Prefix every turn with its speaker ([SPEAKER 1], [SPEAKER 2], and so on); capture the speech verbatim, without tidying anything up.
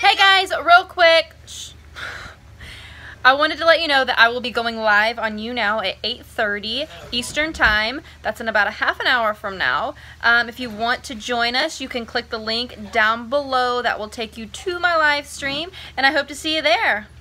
[SPEAKER 1] Hey guys, real quick, shh. I wanted to let you know that I will be going live on YOUNOW at eight thirty Eastern Time. That's in about a half an hour from now. Um, if you want to join us, you can click the link down below. That will take you to my live stream, and I hope to see you there.